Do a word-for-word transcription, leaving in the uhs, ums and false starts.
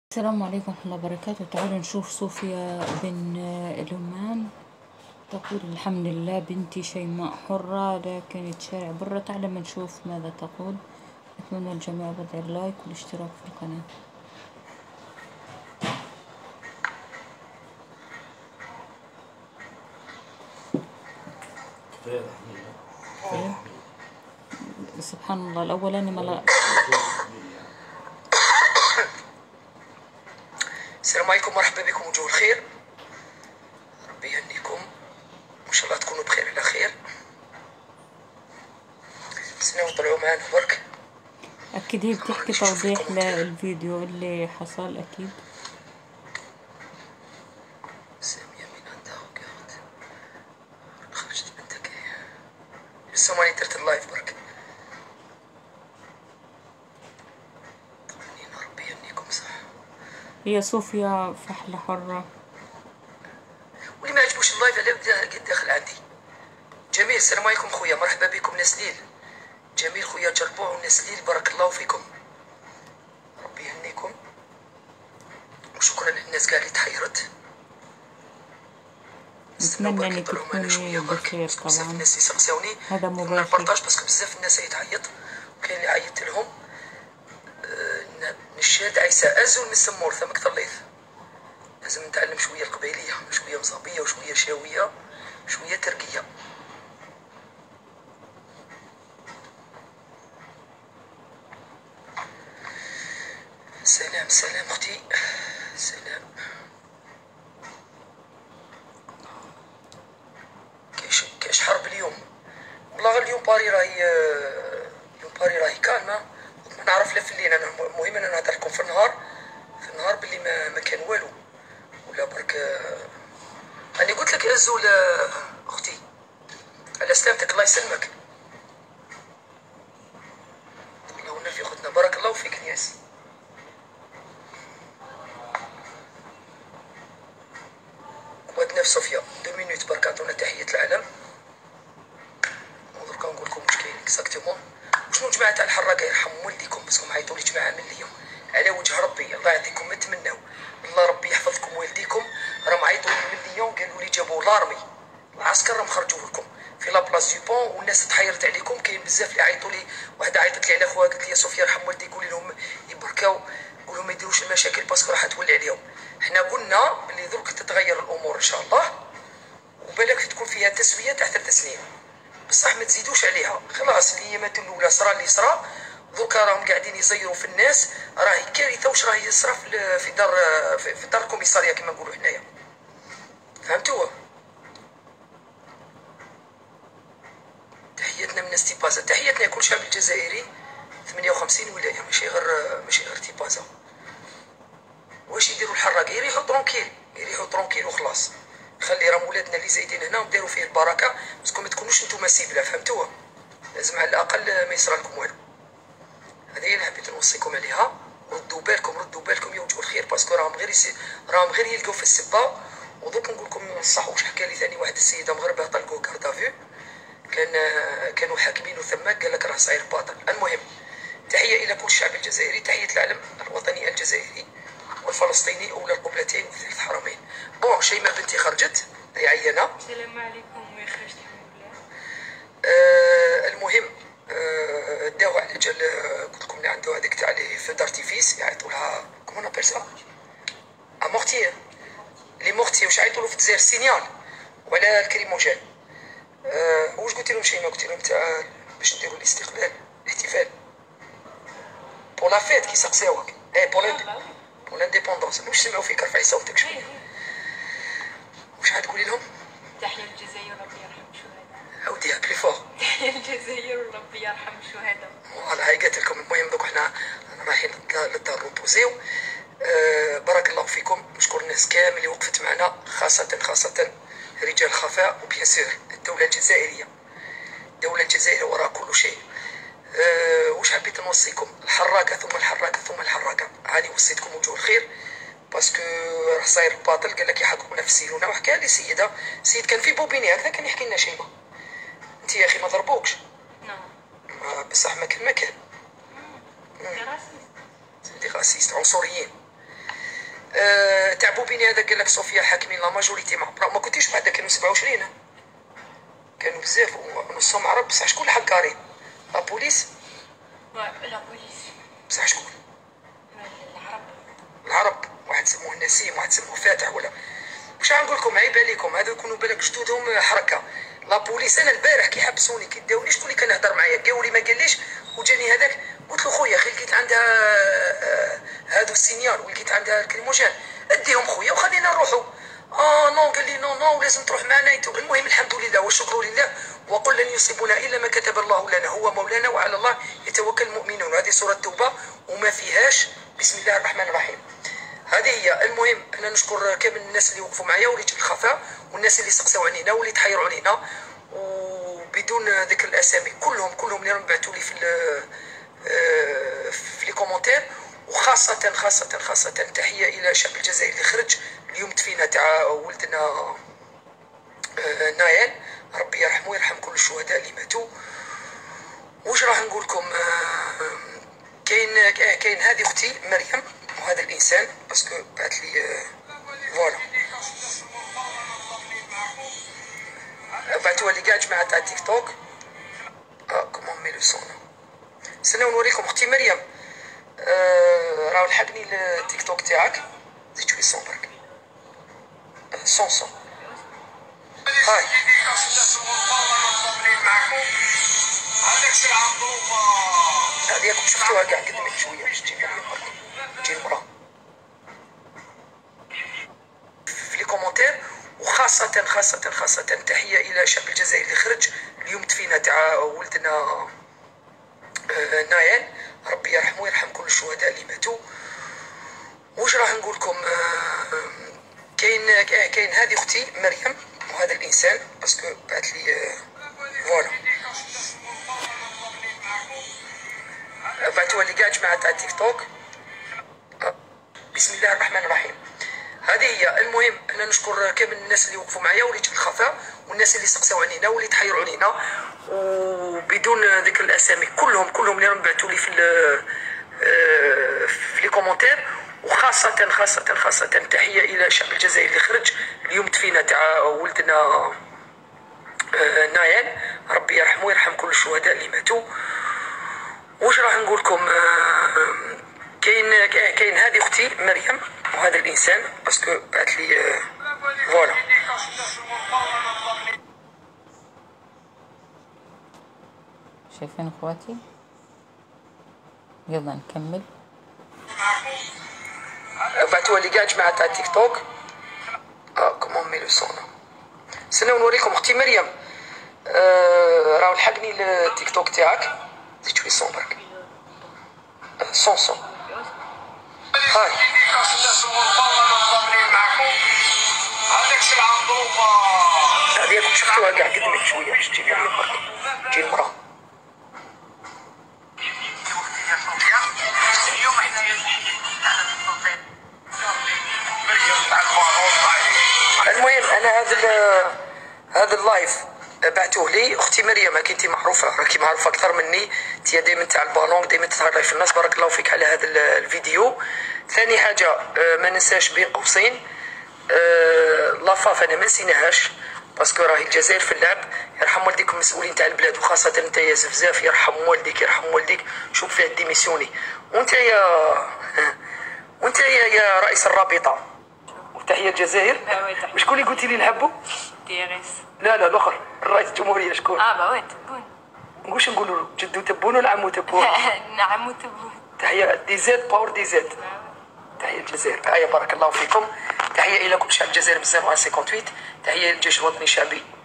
السلام عليكم ورحمة الله وبركاته. تعالوا نشوف صوفيا بن الهمام تقول: الحمد لله بنتي شيماء حرة لكن تشارع برا. تعالوا نشوف ماذا تقول. أتمنى الجميع وضع اللايك والاشتراك في القناة. طيب. سبحان الله. الأولاني ملا. السلام عليكم، مرحبا بكم، وجوه الخير. ربي يهنيكم وان شاء الله تكونوا بخير على خير. سنة طلعوا معنا برك. أكيد هي بتحكي توضيح للفيديو اللي حصل. أكيد سامية من عندها وقعت خرجت بنتك لسه ماني درت اللايف برك. طمنينا، ربي يهنيكم. صح، هي صوفيا فحلة حرة. واللي ما عجبوش اللايف على قد داخل عندي. جميل. السلام عليكم خويا، مرحبا بكم نسليل. جميل خويا جربوع ونسليل، بارك الله فيكم، ربي يهنيكم وشكرا للناس كاع اللي تحيرت. نتمنى انك تكوني بخير. طبعا بزاف الناس يسقساوني هذا من مباشر البارطاج باسكو بزاف الناس يتعيط، وكاين اللي عيطت لهم. أه نشاد عيسى ازو من السمور ثمك طليت. لازم نتعلم شويه القبيليه، شويه مصابيه وشويه شاويه شويه تركيه. سلام سلام اختي، سلام. كاش كاش حرب اليوم والله. اليوم باري راهي اليوم باري راهي كالمه. ما نعرف لا في الليل. انا المهم انا نهضر لكم في النهار في النهار باللي ما, ما كان والو ولا برك. انا قلت لك ازول اختي على سلامتك، الله يسلمك. الله في اختنا، بارك الله فيك نياس. ودنا في صوفيا دو مينوت برك، عطونا تحية العلم ودركا نقول لكم واش كاين اكزاكتومون. وشنو جماعة تاع الحراقة يرحم والديكم، باسكم عيطوا لي جماعة من اليوم على وجه ربي. الله يعطيكم ما تمناو، الله ربي يحفظكم والديكم. راهم عيطوا لي من اليوم قالوا لي جابوا لارمي العسكر راهم خرجوا لكم في لابلاص دو بون، والناس تحيرت عليكم. كاين بزاف اللي عيطوا لي. واحده عيطت لي على خوها قالت لي يا صوفيا يرحم والديك قولي لهم يبركاو، قولوا ما يديروش المشاكل باسكو راح تولي عليهم. حنا قلنا بلي درك تتغير الامور ان شاء الله، وبالك تكون فيها تسويه تاع ثلاث سنين، بصح ما تزيدوش عليها. خلاص الايامات الاولى صرا اللي صرا، دوكا راهم قاعدين يزيروا في الناس. راهي كارثه واش راهي يصرا في دار في دار الكوميساريه كما نقولوا حنايا. فهمتوا؟ تحياتنا من ستيبازا، تحياتنا لكل شعب الجزائري. ثمانية وخمسين ولايه، ماشي غير ماشي غير تيبازا. واش يديروا الحراق؟ يريحوا طرونكيل، يريحوا طرونكيل وخلاص. خلي راهم ولادنا اللي زايدين هنا وديروا فيه البركه، باسكو ما تكونوش نتوما سيبله. فهمتوا؟ لازم على الاقل ما يصرى لكم والو. هذه هي اللي حبيت نوصيكم عليها. ردوا بالكم، ردوا بالكم يا وجوه الخير، باسكو راهم غير يسي... راهم غير يلقوا في السبه. ودوك نقول لكم الصح. واش حكى لي ثاني واحد السيده مغربه طلقوه كاردافيو، كان كانوا حاكمينه ثماك قال لك راه صاير باطل. المهم تحيه الى كل الشعب الجزائري، تحيه العلم الوطني الجزائري والفلسطيني اولى القبلتين وثالث حرمين. بون شيماء بنتي خرجت، هي عيانه. السلام عليكم ويا خرجت الحمد لله. آه المهم آه داو على جال قلت لكم اللي عنده هذيك تاع لي فو دارتيفيس يعيطوا لها كومون ابل سا امورتي لي مورتي. واش يعيطوا له في الجزائر سينيال ولا الكريموجين. أه واش قلت لهم شيماء؟ قلت لهم تاع باش نديروا الاستقلال الاحتفال بور لا فيت كي سقساوك. اي بور بور لانديبوندونس. واش سمعوا فيك؟ رفعي صوتك شويه. واش عاد تقولي لهم؟ تحية الجزائر وربي يرحم الشهداء. عاوديها بلي فور. تحية الجزائر وربي يرحم الشهداء. فوالا هاي قالت لكم. المهم دوك حنا رايحين للدار روبوزيو. أه بارك الله فيكم. نشكر الناس كامل اللي وقفت معنا، خاصة خاصة رجال الخفاء، وبيان سور الدولة الجزائرية. الدولة الجزائرية وراء كل شيء. أه واش حبيت نوصيكم؟ الحراقة ثم الحراقة ثم الحراقة. هاني وصيتكم وجوه الخير، باسكو راه صاير باطل. قال لك يحكمونا في السيلونه. وحكى لي سيده، سيد كان في بوبيني هكذا كان يحكي لنا شيماء. انت يا اخي ما ضربوكش؟ نعم. بصح ما كان ما كان دي راسيست. دي غاسيست عنصريين. أه تعبوا بيني هذا قال لك صوفيا حاكمين لا ماجوريتي مع ما كنتيش بعدا كانوا سبعة وعشرين كانوا بزاف ونصهم عرب بصح شكون حكارين لا بوليس لا بوليس بصح شكون العرب العرب واحد سموه نسيم واحد سموه فاتح ولا واش غنقول لكم عيب عليكم هذو يكونوا بالك جدودهم حركه لا بوليس. انا البارح كي حبسوني كي داوني شكون اللي كان يهضر معايا قاولي ما قاليش وجاني هذاك قلت له خويا اخي لقيت عندها هادو السينيال ولقيت عندها الكريموجين اديهم خويا وخلينا نروحوا. اه نو قال لي نو نو لازم تروح معنا انت. المهم الحمد لله والشكر لله وقل لن يصيبنا الا ما كتب الله لنا هو مولانا وعلى الله يتوكل المؤمنون. هذه سوره التوبه وما فيهاش بسم الله الرحمن الرحيم. هذه هي. المهم انا نشكر كامل الناس اللي وقفوا معايا ولجنة الخفاء والناس اللي سقساو علينا واللي تحيروا علينا وبدون ذكر الاسامي كلهم كلهم اللي بعثوا لي في في لي كومونتير وخاصه خاصه خاصه تحيه الى شعب الجزائر اللي خرج اليوم تفينا تاع ولدنا نايل ربي يرحمه ويرحم كل الشهداء اللي ماتوا. واش راح نقول لكم كاين كاين هذه اختي مريم وهذا الانسان باسكو بعث لي فوالا بعثوها لي كاع جماعه تاع تيك توك. اه كومون مي لو سون استناو نوريكم اختي مريم. آه راهو لحقني التيك توك تاعك زيد شوي صون برك صون صون هاي هذه راكم شفتوها كاع قدامك شويه باش تجي مريم برك تجي المراه في لي كومونتير وخاصه خاصه خاصه تحيه الى شعب الجزائر اللي خرج اليوم تفينا تاع ولدنا نايل ربي يرحمه ويرحم كل الشهداء اللي ماتوا. واش راح نقول لكم كاين كاين هذه اختي مريم وهذا الانسان باسكو بعث لي فوالا بعثوها لي كاع جماعه تاع تيك توك. بسم الله الرحمن الرحيم. هذه هي. المهم انا نشكر كامل الناس اللي وقفوا معايا ولجنة الخفاء والناس اللي سقساو علينا واللي تحيروا علينا وبدون ذكر الاسامي كلهم كلهم اللي بعثوا لي في في لي كومونتير وخاصه خاصه خاصه تحيه الى شعب الجزائر اللي خرج اليوم تفينا تاع ولدنا نايل ربي يرحمه ويرحم كل الشهداء اللي ماتوا. واش راح نقول لكم كاين كاين هذه اختي مريم وهذا الانسان باسكو بعث لي فوالا شايفين اخواتي يلا نكمل. بعثوها لي كاع جماعه تاع تيك توك. اه كومون مي لو سون استناو نوريكم اختي مريم. آه راهو لحقني التيك توك تاعك زيد شوي صون برك صون صون هاي هذه راكم شفتوها كاع قدامك شويه باش تجي مريم برك تجي المراه. المهم انا هذا هذا اللايف بعثوه لي اختي مريم كي انت معروفه راكي معروفه اكثر مني انت دائما تاع البالون دائما تهضري في الناس بارك الله فيك على هذا الفيديو. ثاني حاجه ما ننساش بين قوسين لافاف انا ما نسيناهاش باسكو راهي الجزائر في اللعب. يرحم والديك المسؤولين تاع البلاد وخاصه انت يا زفزاف يرحم والديك يرحم والديك شوف فيها ديميسيوني وانت يا وانت يا, يا رئيس الرابطه وتحيه الجزائر. شكون اللي قلتي لي نحبوا؟ ديريس لا لا الاخر الرئيس الجمهوريه شكون؟ اه با وين تبون نقولش نقولوا له جدو تبون ولا عمو تبون؟ نعم تبون. تحيه دي زيد باور دي زيد تحيه الجزائر. هيا بارك الله فيكم. تحيه الى كل شعب الجزائر بزاف ثمانية وثمانين تحيه للجيش الوطني الشعبي.